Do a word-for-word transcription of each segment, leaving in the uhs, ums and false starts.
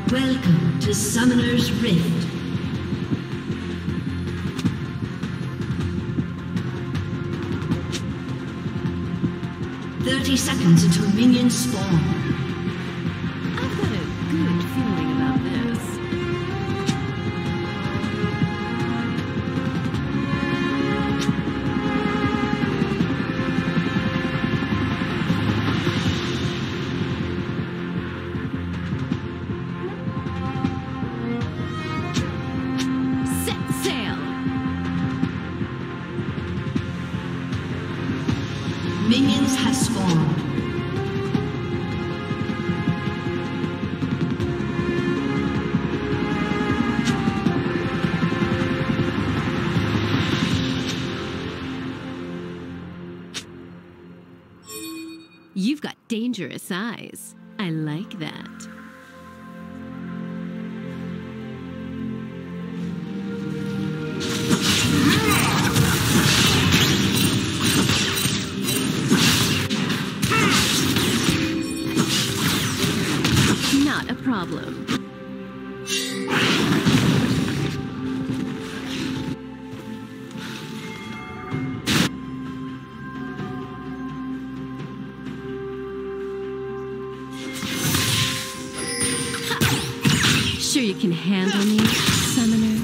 Welcome to Summoner's Rift. Thirty seconds until minions spawn. I've got a good feeling about this. Minions have spawned. You've got dangerous eyes. I like that. Not a problem. Sure you can handle me, Summoner?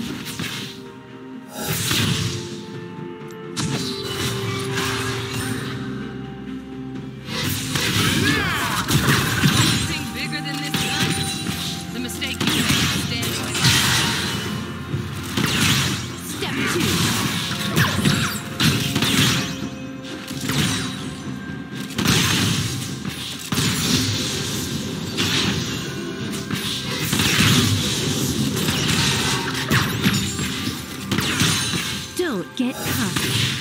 Don't get caught.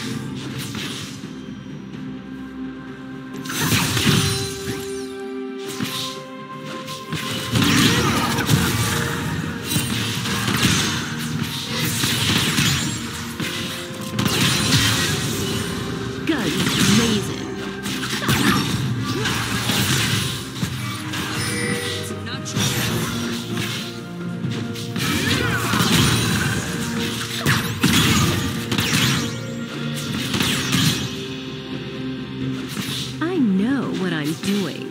Guns blazing. I know what I'm doing.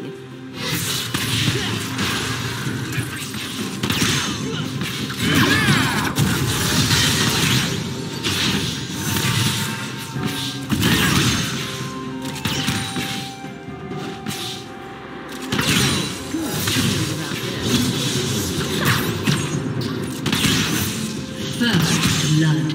First blood.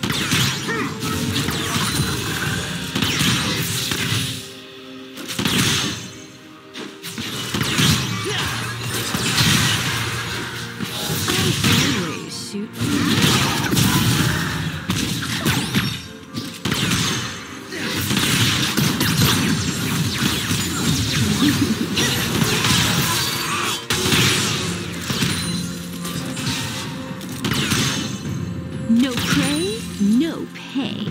No prey, no pay.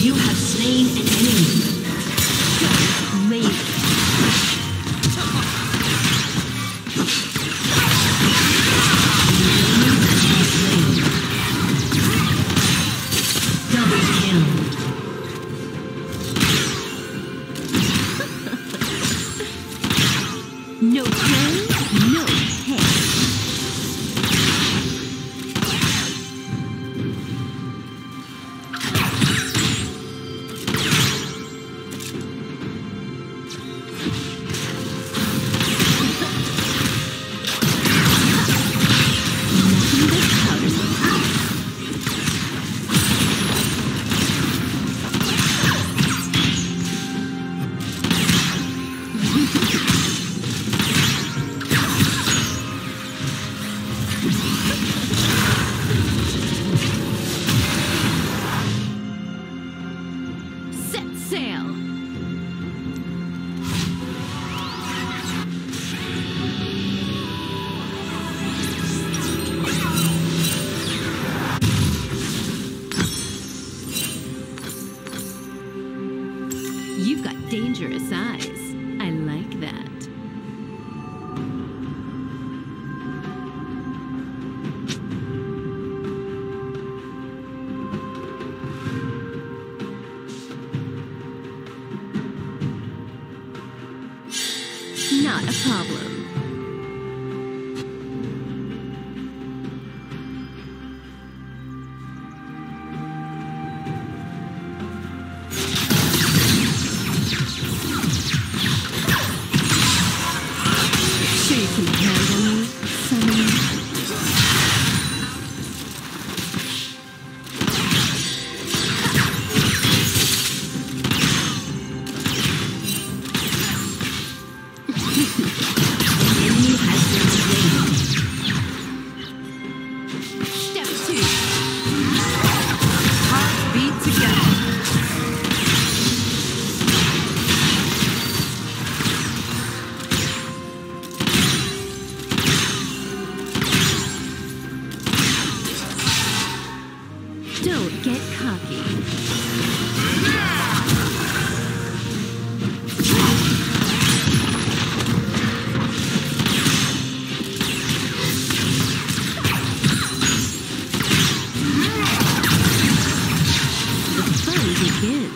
You have slain an enemy. Amazing. Double kill. No play, no pay. Set sail. You've got dangerous eyes. I like that. Not a problem. Sure you can handle me, Summoner? Enemy has been slain. Step two. Heart beat together. Don't get cocky. The fun begins.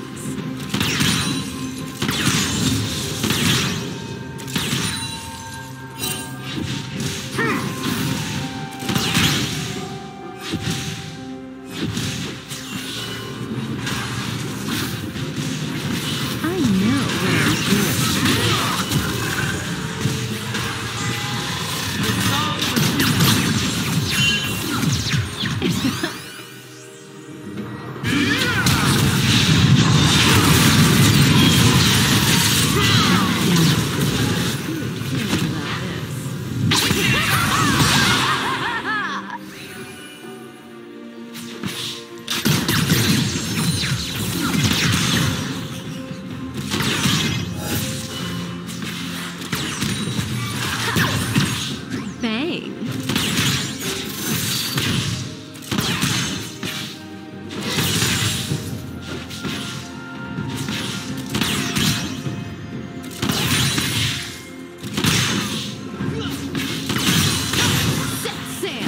I know what I'm doing. Bang. Set sail.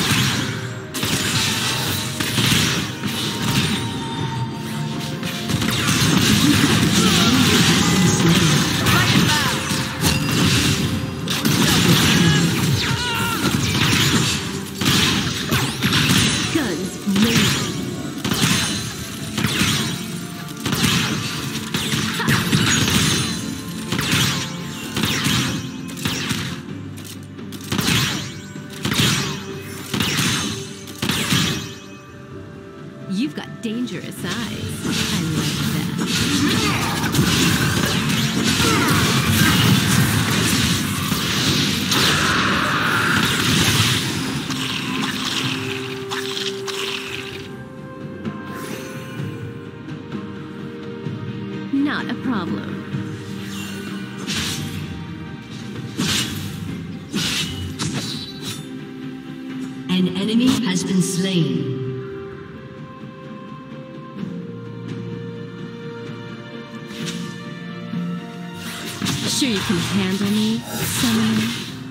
Guns blazing. You've got dangerous eyes. I like that. Not a problem. An enemy has been slain. Sure you can handle me, summoner?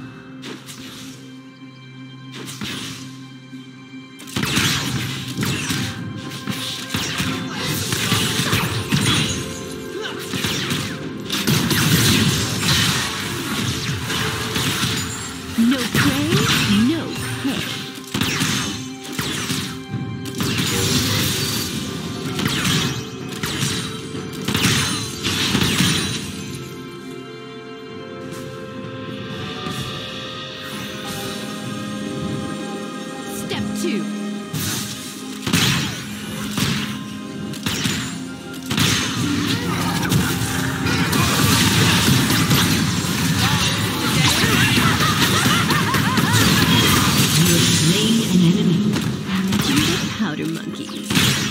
No prey, no pay. Step two. Slain an enemy. Legendary powder monkeys.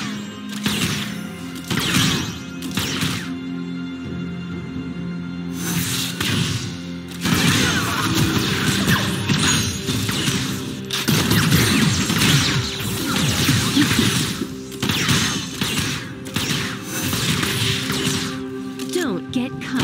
Don't get caught.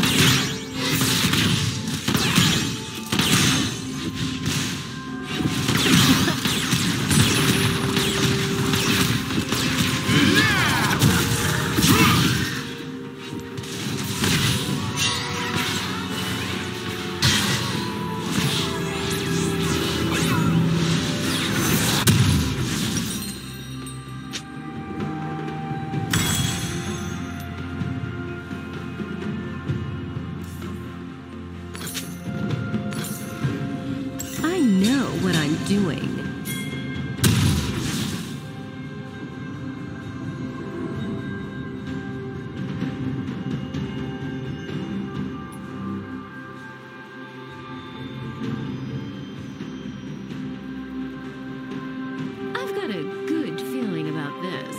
I know what I'm doing. I've got a good feeling about this.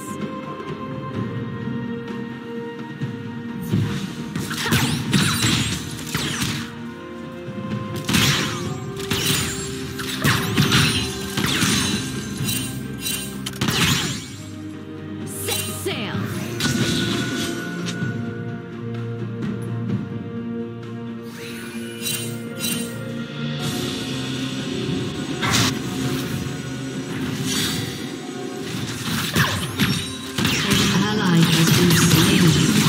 Set sail! An ally has been slain.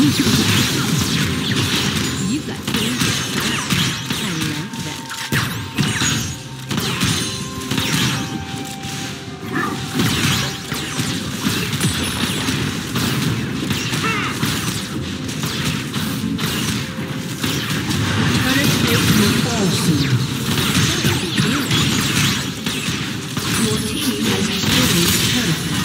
You've got dangerous eyes. I like that. Your team has destroyed the turret.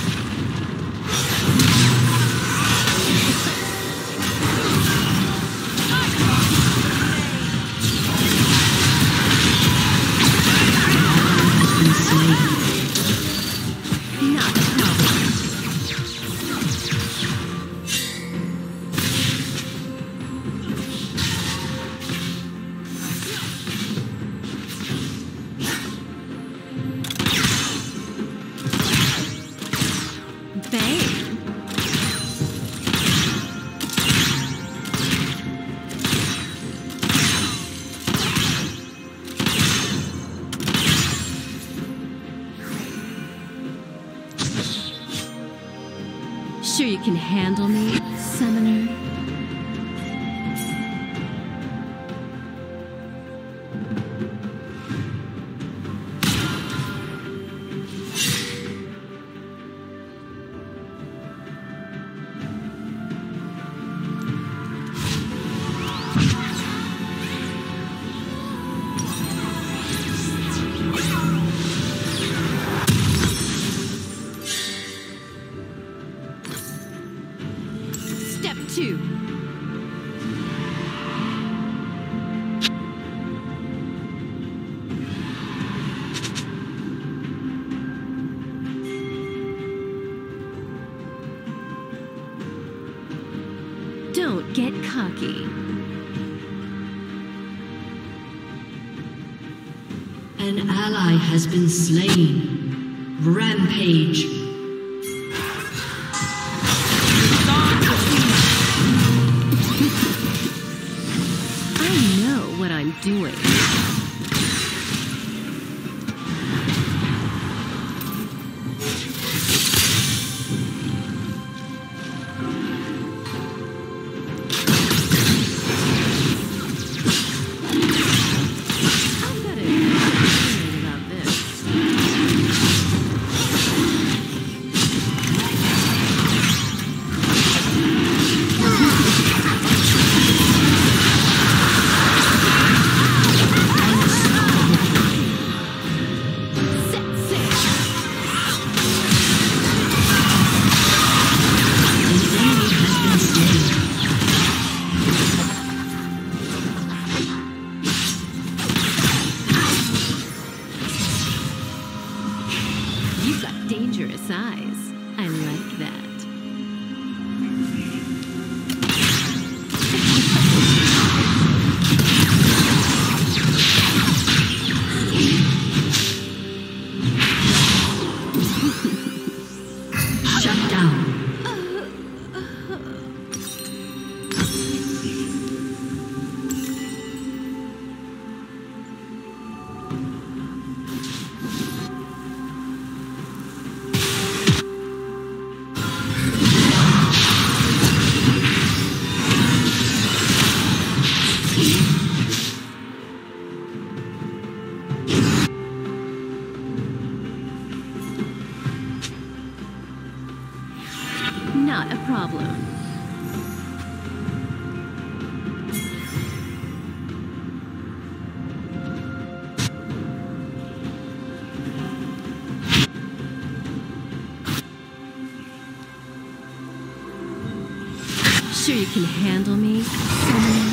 Not a problem. Bang! Sure you can handle me, summoner? Step two. Don't get cocky. An ally has been slain. Rampage. I know not a problem. Sure you can handle me, Summoner?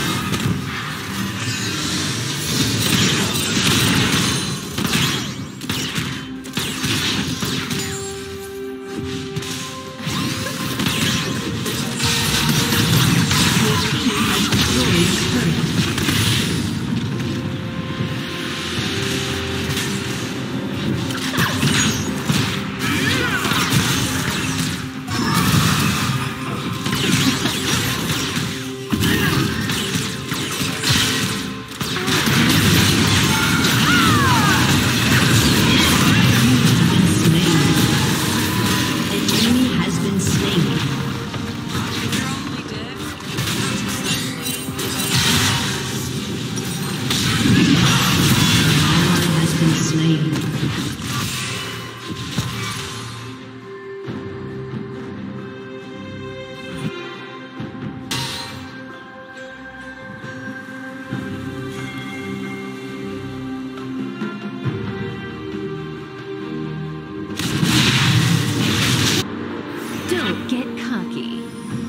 Don't get cocky.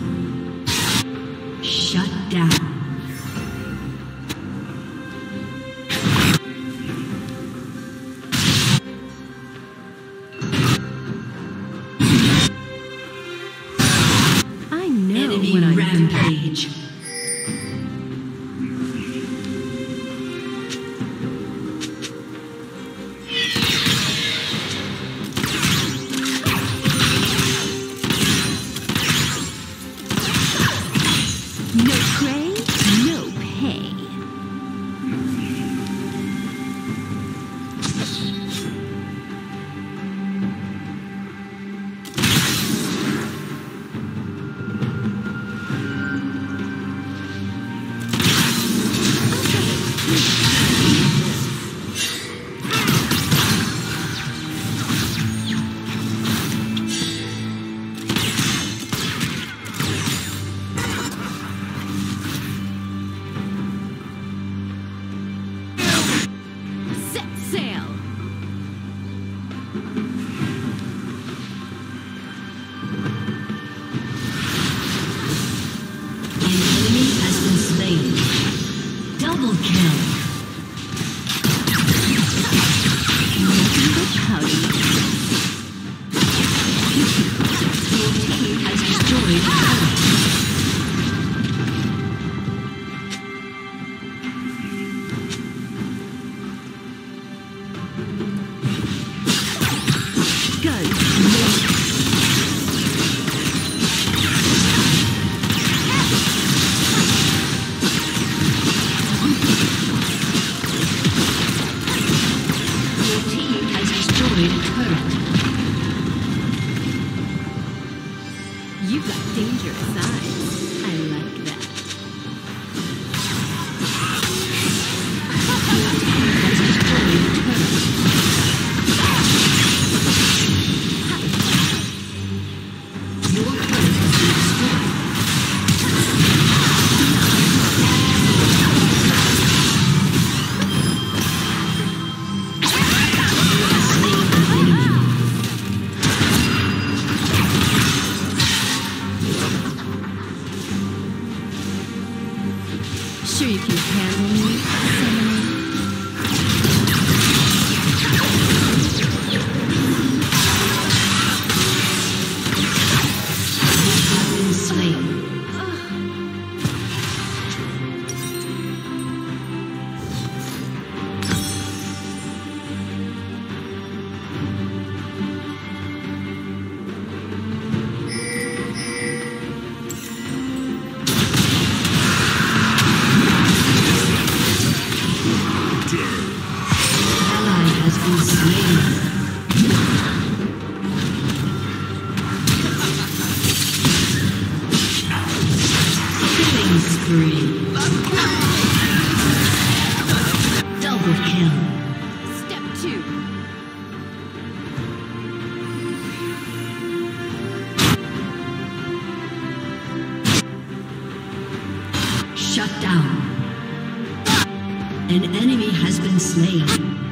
Shut down. I know Enemy what I'm rampage. No prey, no pay. Set sail. An enemy has been slain. Double kill. Nothing but pouty. Your team has destroyed a turret. You've got dangerous eyes. I like that. Sure you can handle me, Summoner? Been slain. Killing spree. Double kill. Step two. Shut down. An enemy has been slain.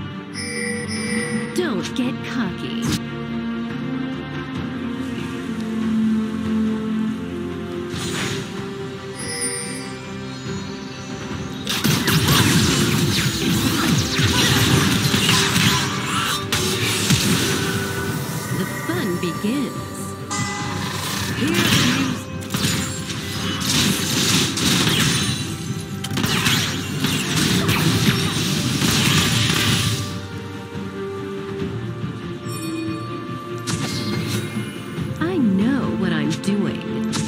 Don't get cocky. The fun begins. Here I know what I'm doing.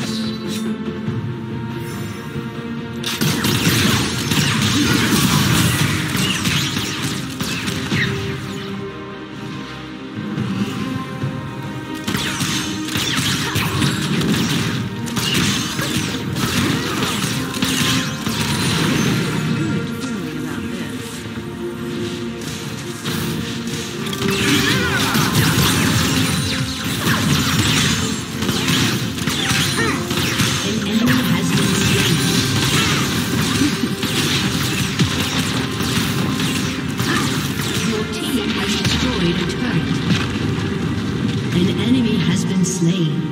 An enemy has been slain.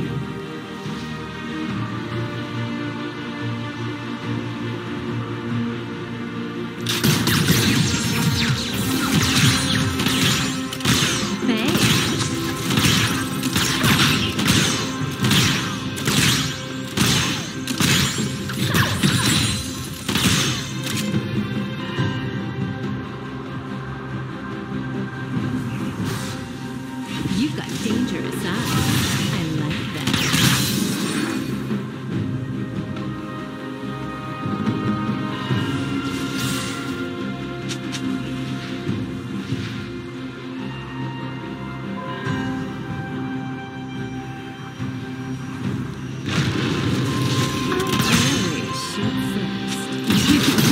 You've got dangerous eyes. I like that. I always shoot first.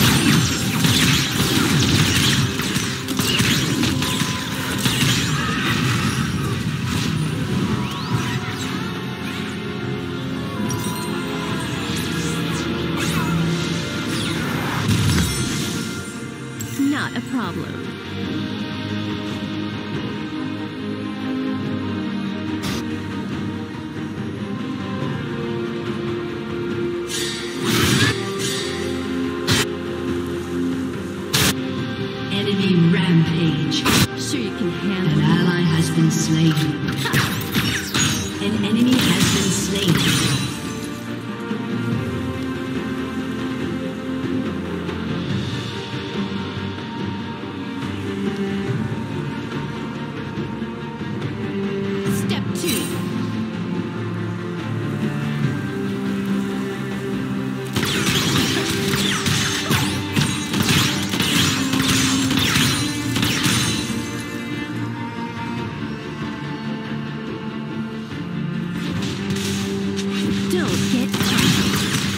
Not a problem. Enemy rampage. Sure you can An handle it. ally has been slain. An enemy has been slain. Step two. Don't get cocky.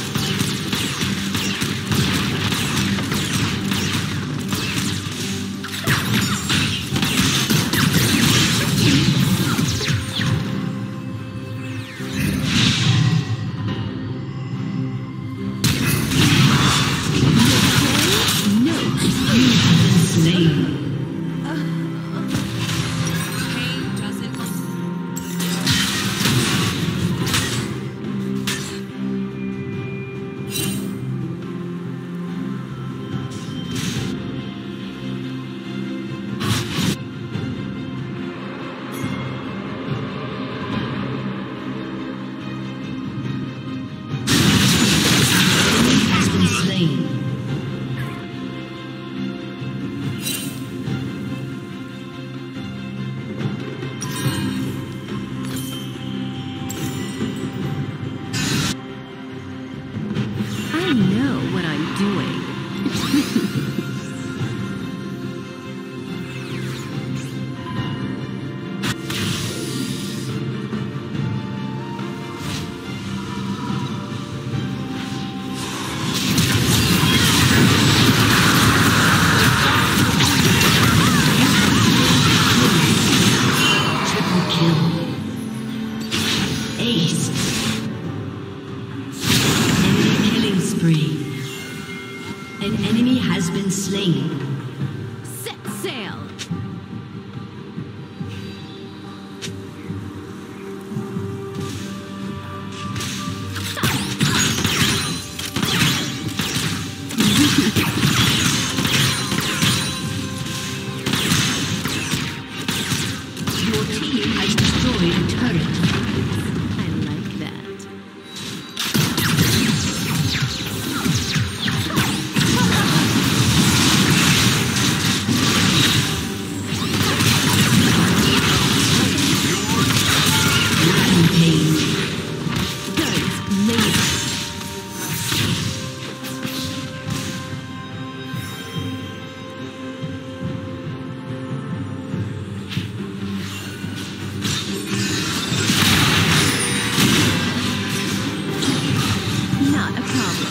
I know what I'm doing. Ace. Enemy killing spree. been slain. Set sail! Your team has destroyed a turret. I like that. Rampage. Guns blazing. Not a problem.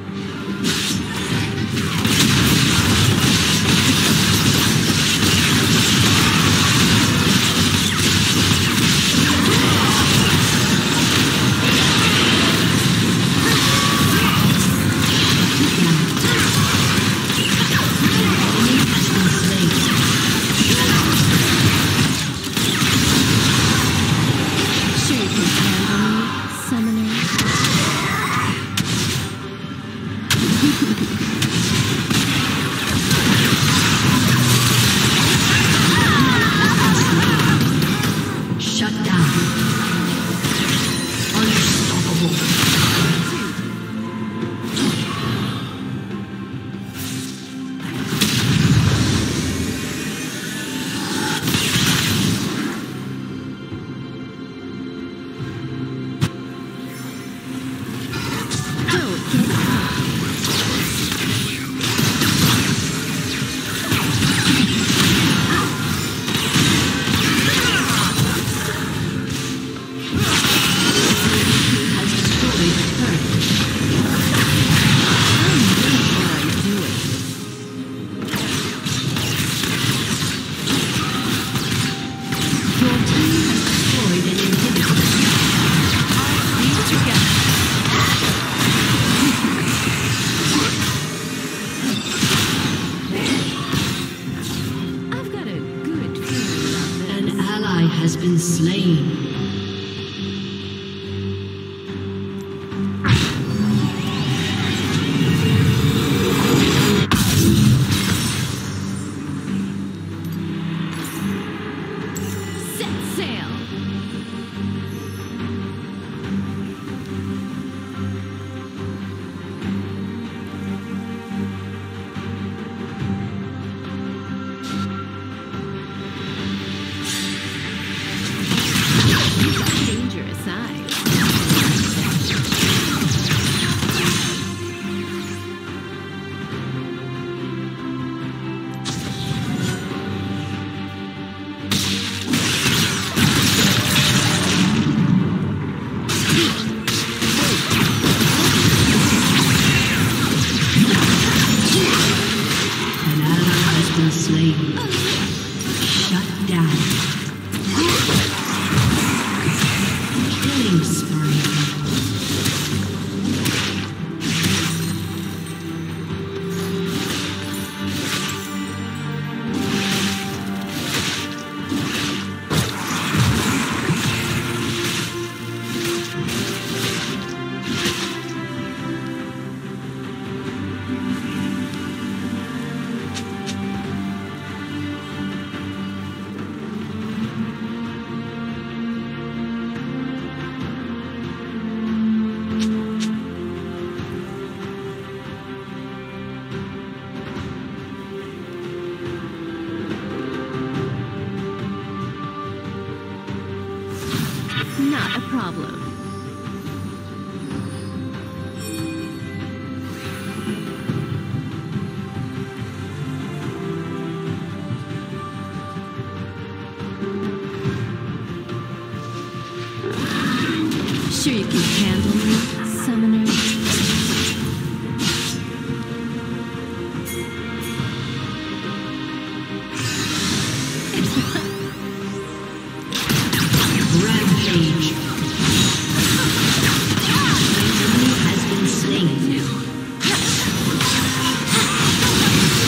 Sure you can handle me, summoner. Shut down. Unstoppable. Don't get caught. Has destroyed a turret. I know what I'm doing. Your team has destroyed an inhibitor. Leave it together. I've got a good feeling about An this. ally has been slain. Set sail! Dangerous eyes. An ally has been slain. Shut down. Killing spree. Not a problem. Sure you can handle me, summoner? Rampage. An enemy has been slain.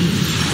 slain.